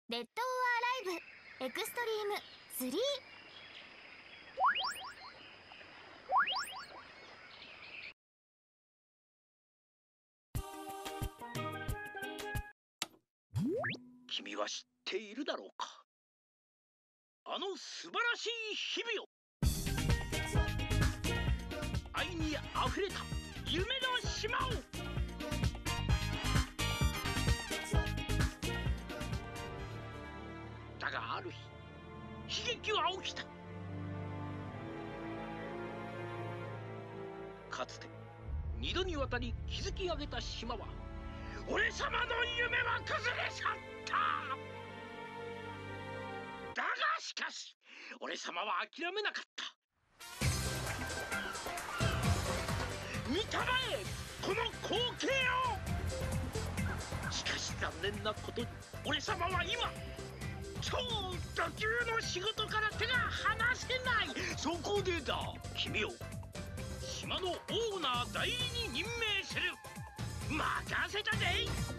デッド・オア・アライブエクストリーム3。 君は知っているだろうか。あの素晴らしい日々を、愛にあふれた夢の島を。だがある日、悲劇は起きた。かつて2度にわたり築き上げた島は、俺様の夢は崩れ去った。だがしかし俺様は諦めなかった。見たまえこの光景を。しかし残念なことに俺様は今、超ド級の仕事から手が離せない。そこでだ、君を島のオーナー代理に任命する。任せたぜ。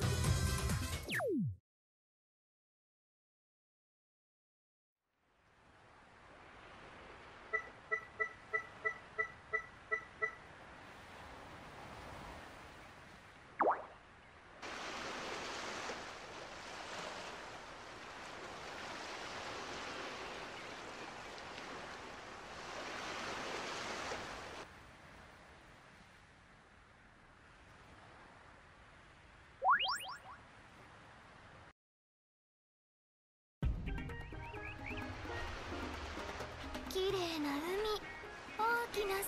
綺麗な海、大きな空。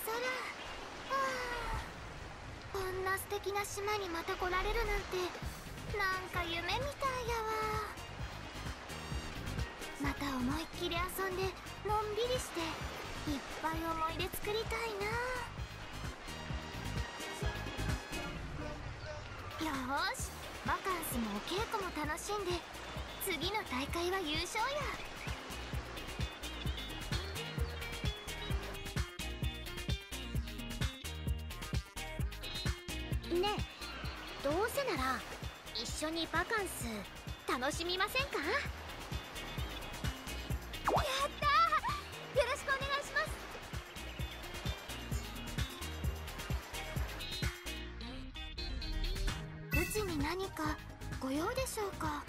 こんな素敵な島にまた来られるなんて、なんか夢みたいやわ。また思いっきり遊んでのんびりして、いっぱい思い出作りたいな。よーし、バカンスもお稽古も楽しんで、次の大会は優勝や。ねえ、どうせなら一緒にバカンス楽しみませんか？やったー、よろしくお願いします。うちに何かご用でしょうか？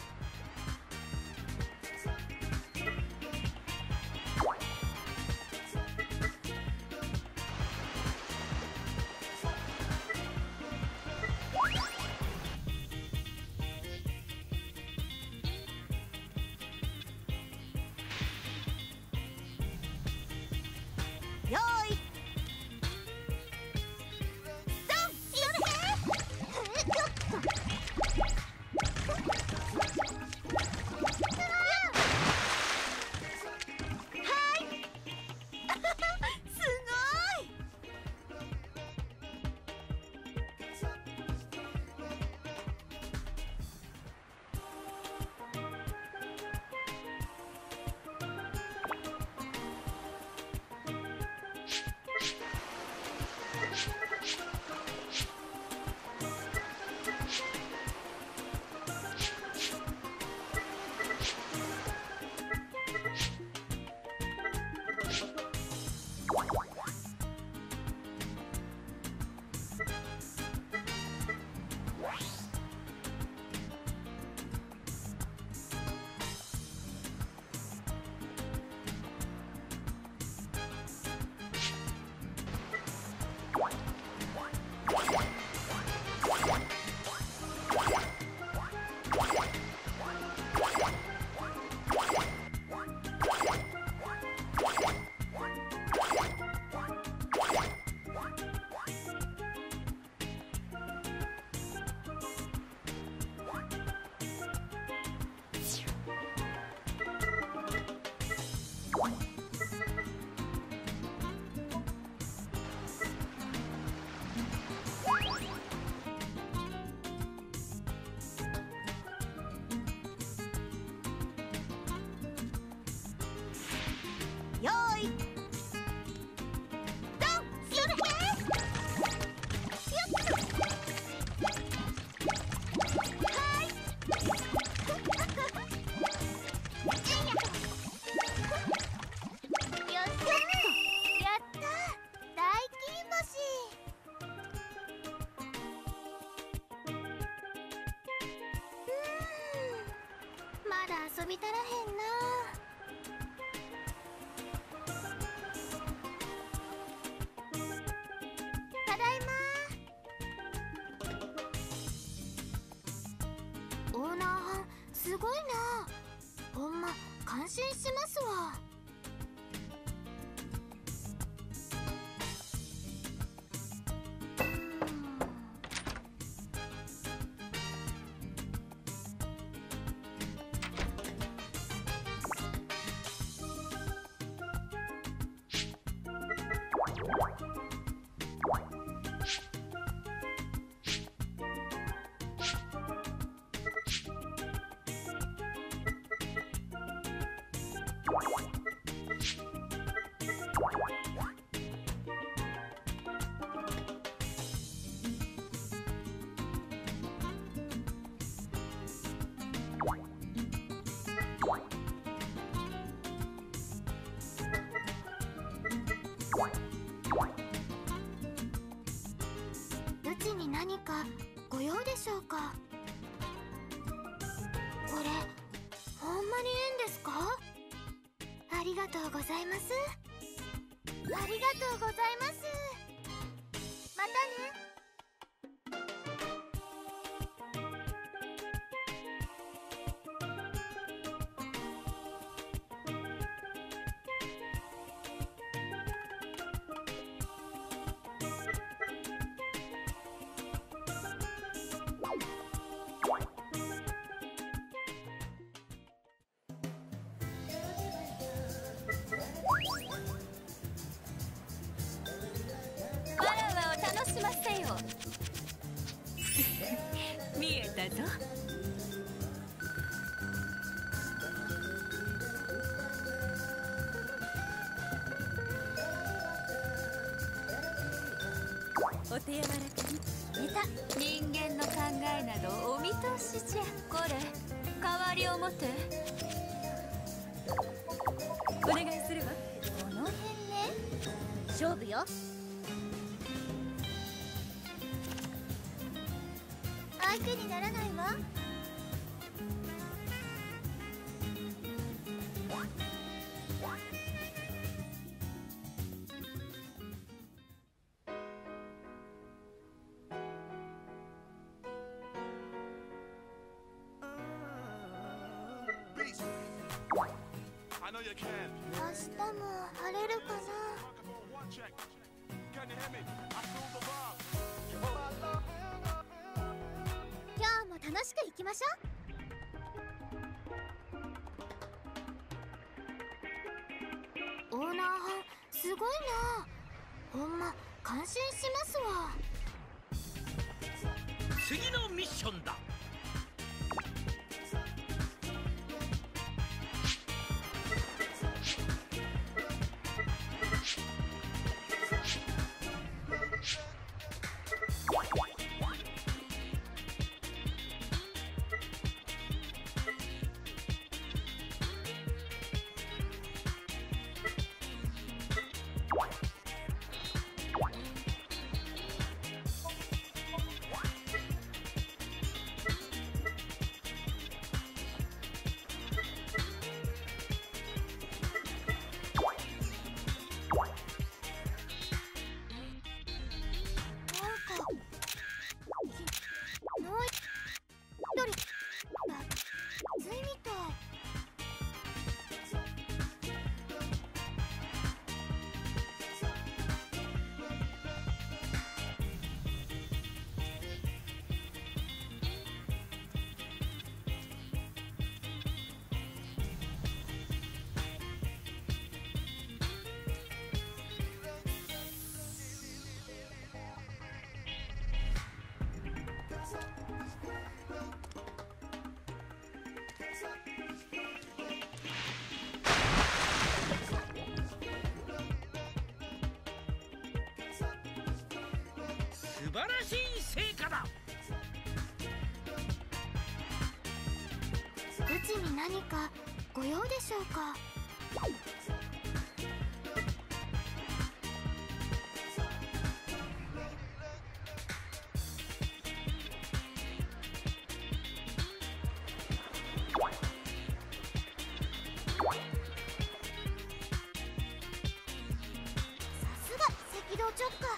よーい、 遊びたらへんな。ただいま。オーナーはんすごいな。ほんま感心しますわ。うちに何かご用でしょうか。これほんまにええんですか？ありがとうございます。ありがとうございます。またね。 わらわを楽しませよ。見えたぞ。お手柔らかに。出た。人間の考えなどお見通しじゃ。これ代わりを持て。お願いするわ。 この辺ね。勝負よ。相手にならないわ。明日も晴れるかな。今日も楽しくいきましょう。オーナーはんすごいな。ほんま感心しますわ。 次のミッションだ。素晴らしい成果だ。 うちに何かご用でしょうか。 しょうか。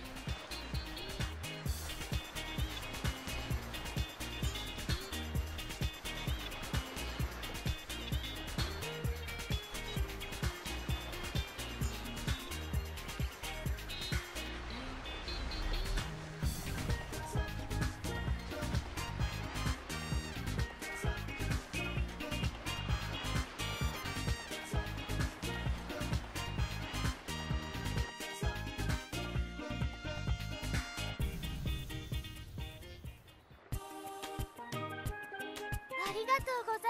ありがとうござ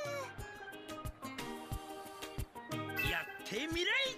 います。 やってみれい。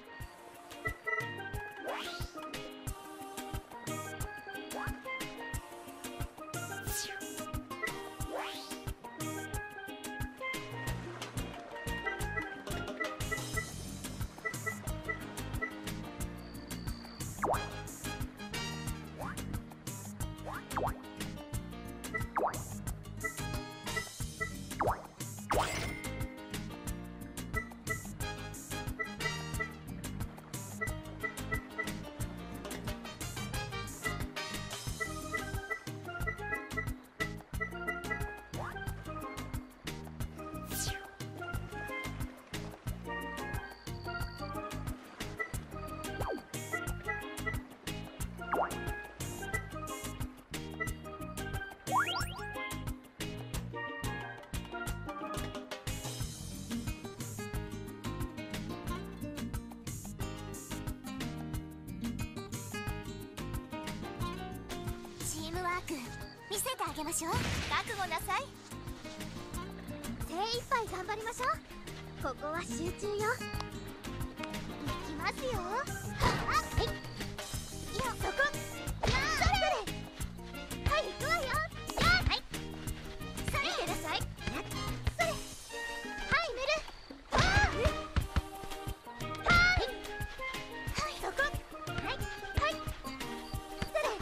チームワーク見せてあげましょう。覚悟なさい。精一杯頑張りましょう。ここは集中よ。いきますよ。はっ、いや、そこ、それ、はい、行くわよ。はい、それ、見てなさい。それ、はい、寝る。はー、はい、はい、そこ、はい、はい、それ、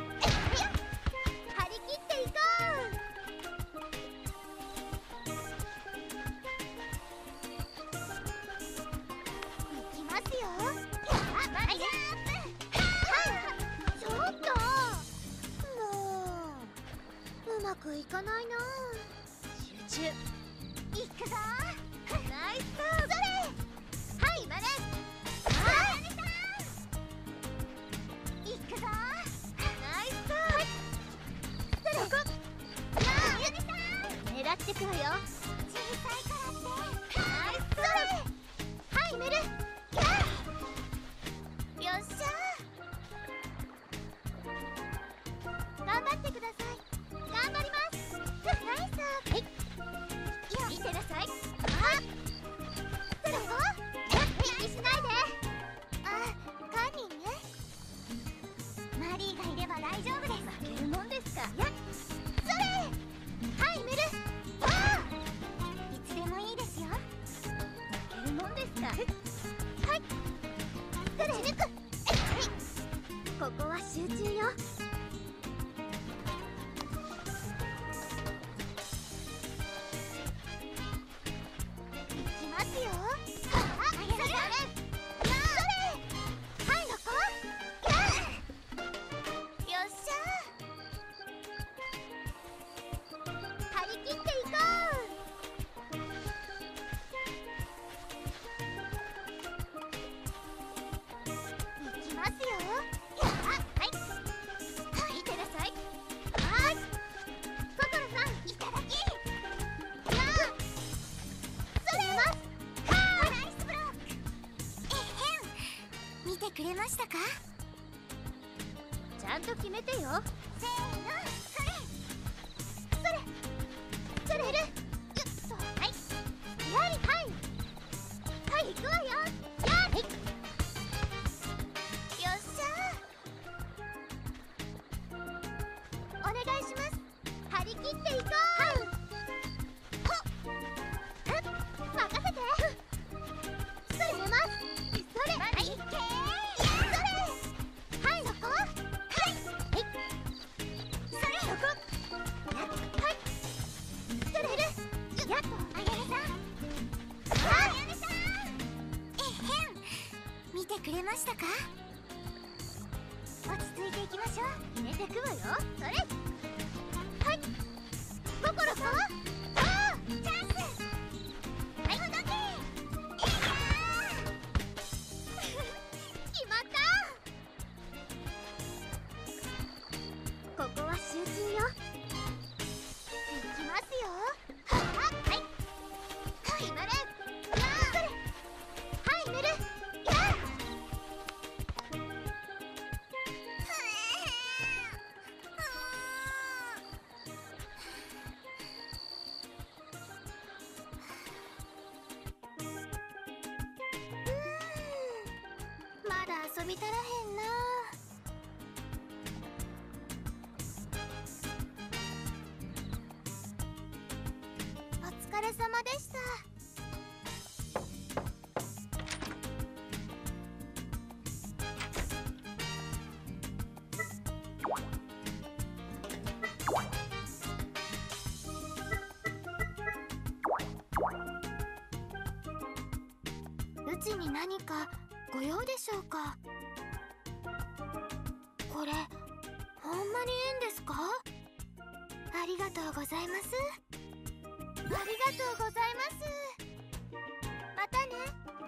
張り切っていこう。いきますよ。はい、ちょっともううまくいかないな。集中。いくぞ。ナイス。それ、はい、まる。はい、いくぞ。ナイス。それ、こ狙ってくわよ。小さいからって。ナイス。それ、はい、メル。よっしゃー。頑張ってください。頑張ります。ナイス。はい、いや、見てなさい。はい、それを気にしないで。あ、カンニング。マリーがいれば大丈夫です。負けるもんですか。やっ、それ、はい、メル。いつでもいいですよ。負けるもんですか。はい、それ、抜く。ここは集中よ。いきますよ。それ、それ、はい、どこ。よっしゃー。張り切っていこう。いきますよ。はい、見てなさい。はい、心さん、いただき。それます。ナイスブロック。見てくれましたか。ちゃんと決めてよ。せーの、それ、それ、それる。よっと、はい、やり、はい、はい、行くわよ。やり、よっしゃー。お願いします。張り切っていこう。ほっ、任せて。それ寝ます。それ、はい、それ、はい、そこ。はい、それ、そこ。はい、それる。やっと、あやねさん。あやねさん。見てくれましたか。 いきましょう。入れてくわよ。それ。はい。心さん。ああ、チャンス。はい、ほどけ。決まった。ここは集中よ。いきますよ。はあ、はい。はい、まれ。やあ。それ。はい、寝る。やあ。まだ遊び足らへんな。お疲れ様でした。うちに何かご用でしょうか。これほんまにいいんですか。ありがとうございます。ありがとうございます。またね。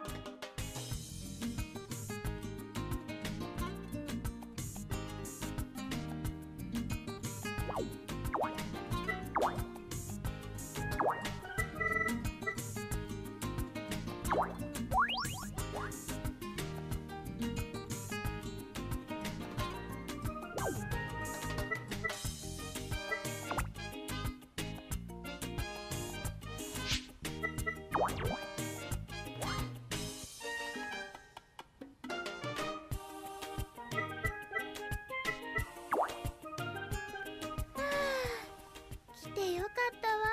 来てよかったわ。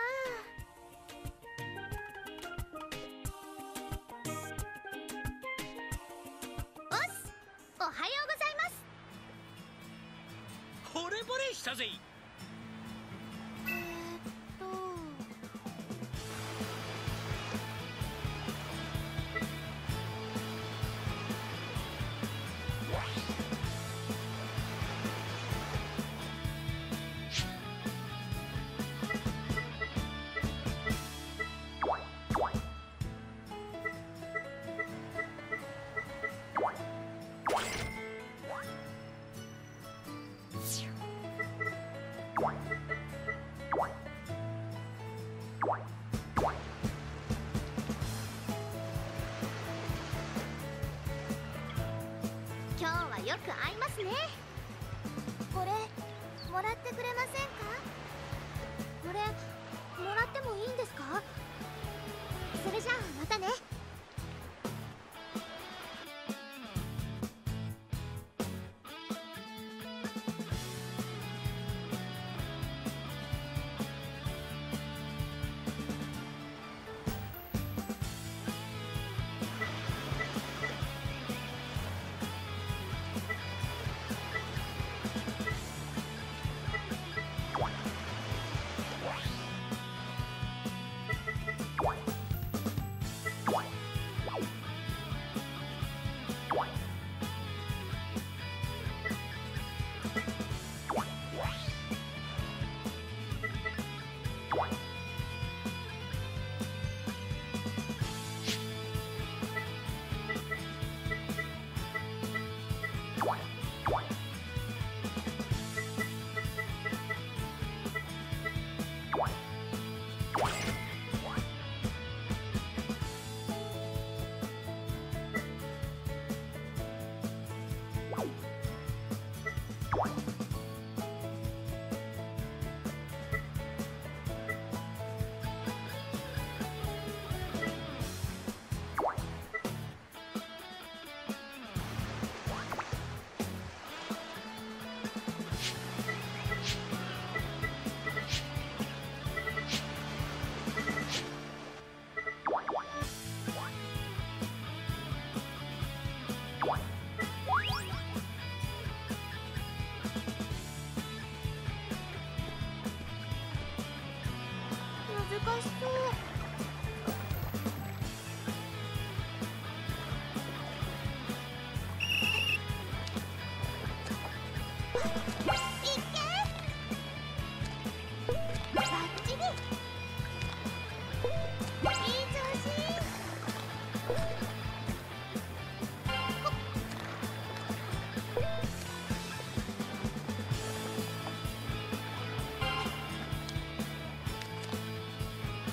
おっす、おはようございます。 惚れ惚れしたぜ。 今日はよく合いますね。これもらってくれませんか。これもらってもいいんですか。それじゃあまたね。難しそう。は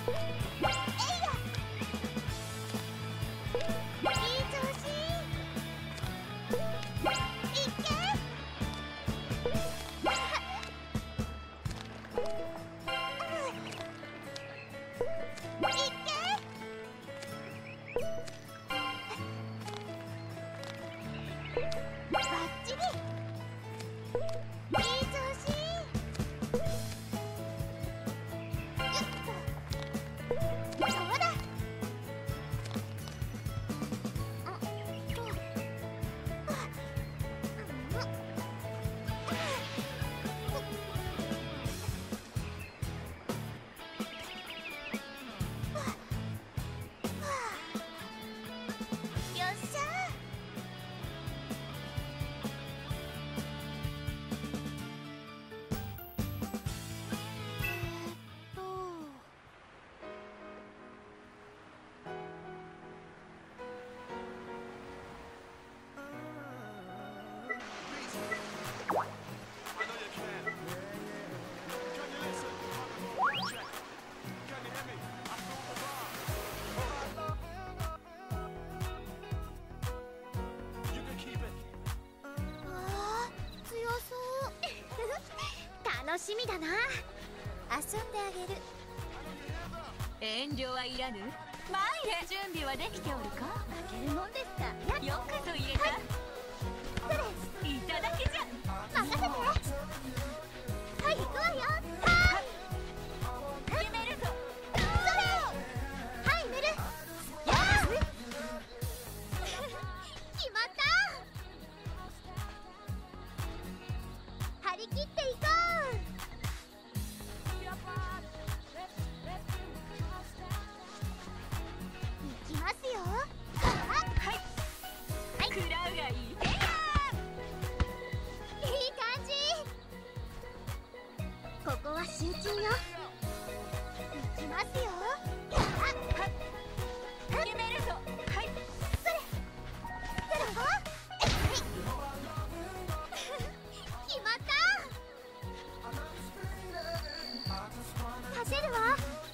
楽しみだな。遊んであげる。 遠慮はいらぬ。参れ。準備はできておるか。 負けるもんですか。 よくぞ言えた。いただきじゃ。 任せて。はい、行くわよ。はい決めるぞ。それ。はい、メル。よし決まった。張り切っていこう。いきますよ。 はい。食らうがいい。 いい感じ。ここは集中よ。いきますよ。 決めるぞ。はい。 それ。決まった。走るわ。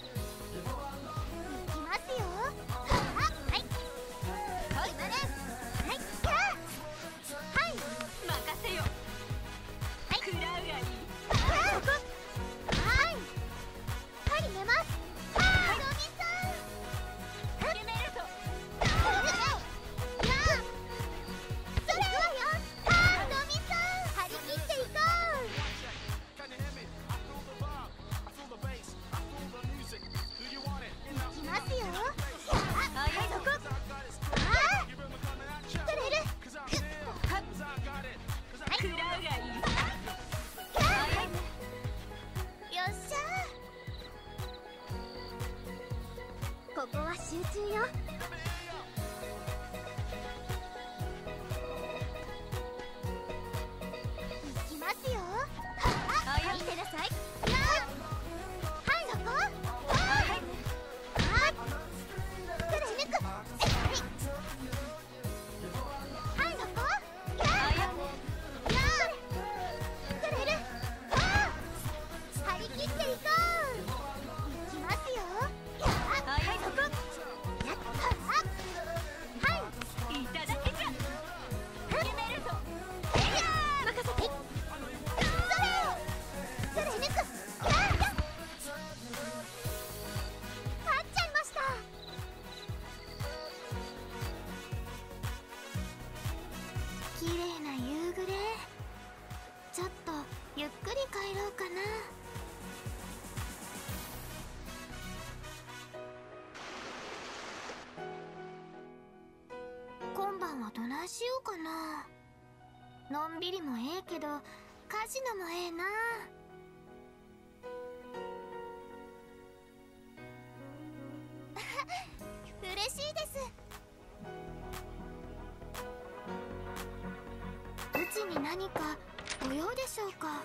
いきますよ。はい。決まれ。はい。はい。 任せよ。 はい。 食らうがいい。 はい。はい、寝ます。はい。ドミさん。 決めるぞ。 それ。はい、ドミさん。張り切っていこう。いきますよ。はい、そこ。取れる。 食らうがいい。 よっしゃー。ここは集中よ。いきますよ。はい、見てなさい。はい、そこ。はい。ぶち抜く。はい、そこ。取れる。張り切っていこう。いきますよ。はい、そこ。はい。 いただきじゃ。決めるぞ。 任せて。それ抜く。勝っちゃいました。綺麗な夕暮れ。ちょっとゆっくり帰ろうかな。今晩はどないしようかな。のんびりもええけどカジノもええな。嬉しいです。うちに何かご用でしょうか。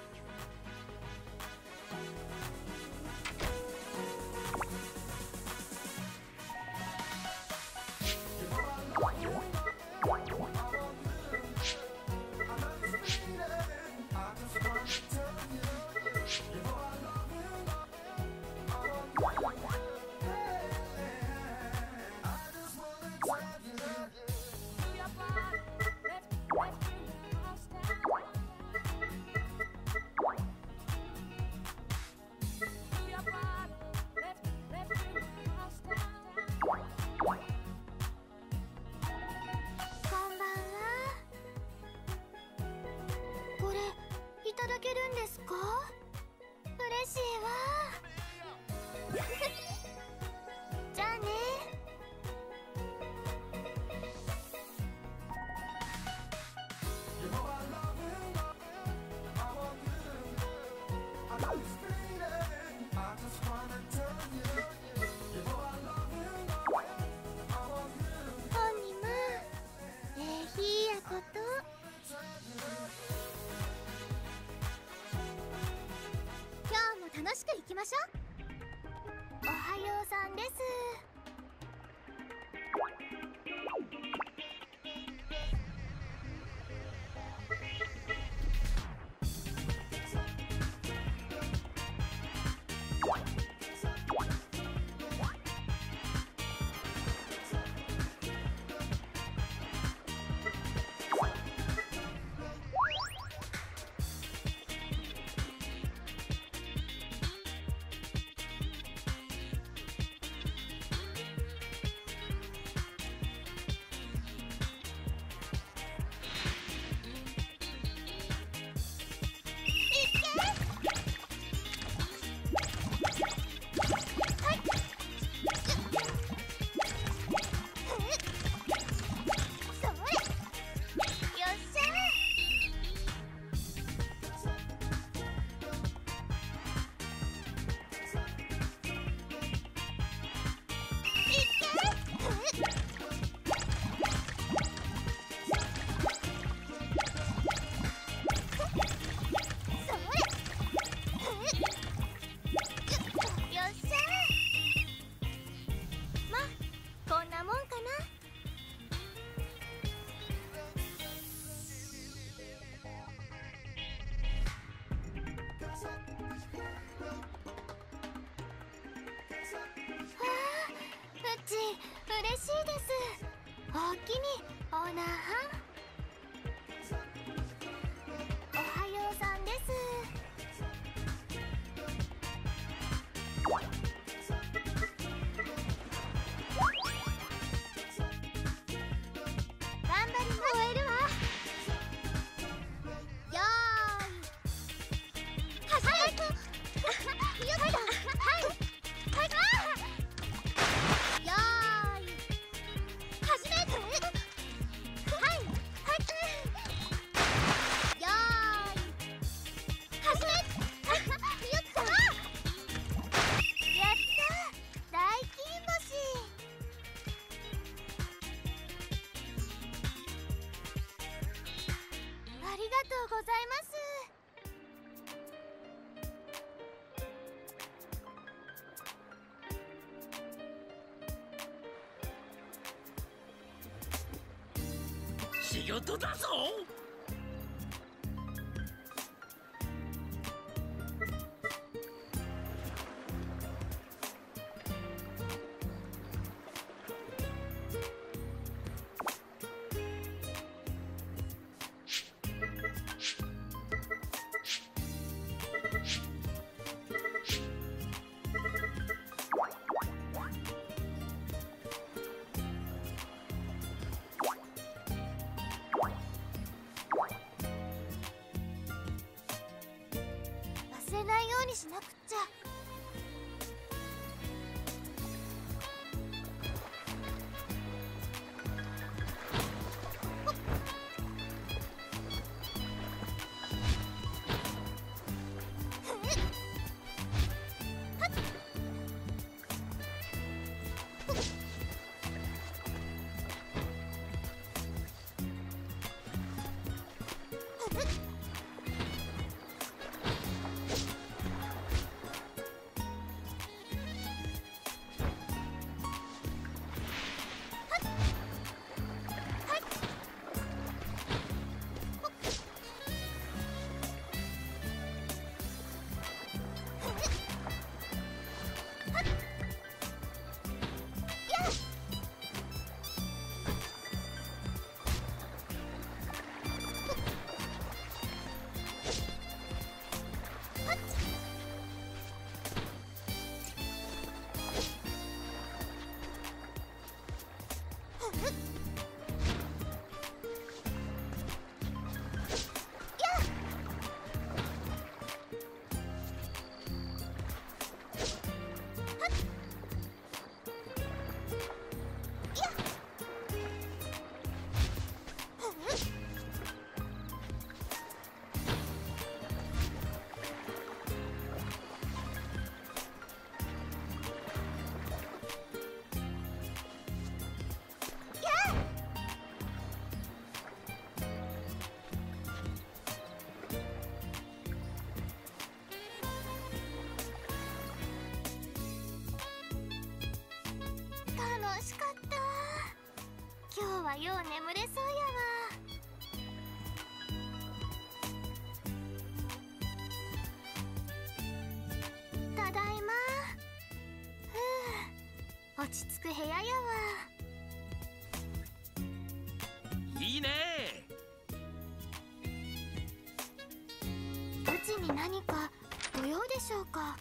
しいです。おおきにオーナーはん。おはようさんです。頑張ります。終えるわ。よーい始め。はいよっと。はいはいよーい始め。はいはいよーい始め。よっと。やった大金星。ありがとうございます。 仕事だぞ。 忘れないようにしなくっちゃ。楽しかった。今日はよう眠れそうやわ。ただいま。ふう、落ち着く部屋やわ。 いいね。 うちに何かご用でしょうか。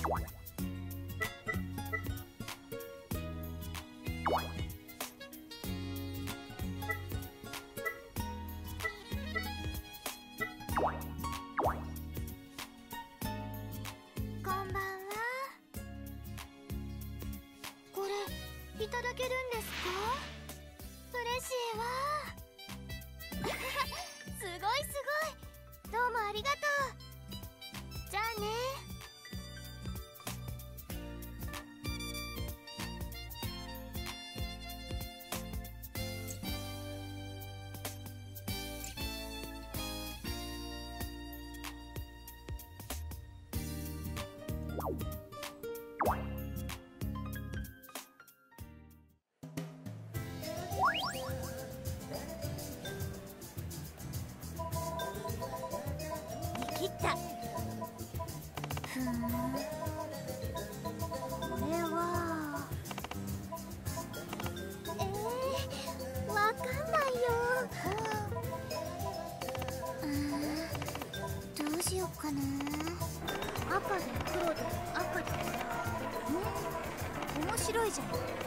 こんばんは。これいただけるんですか？嬉しいわ。すごいすごい。どうもありがとう。じゃあね。切った。ふん、これはわかんないよ。どうしよっかな。赤で黒で赤で。面白いじゃん。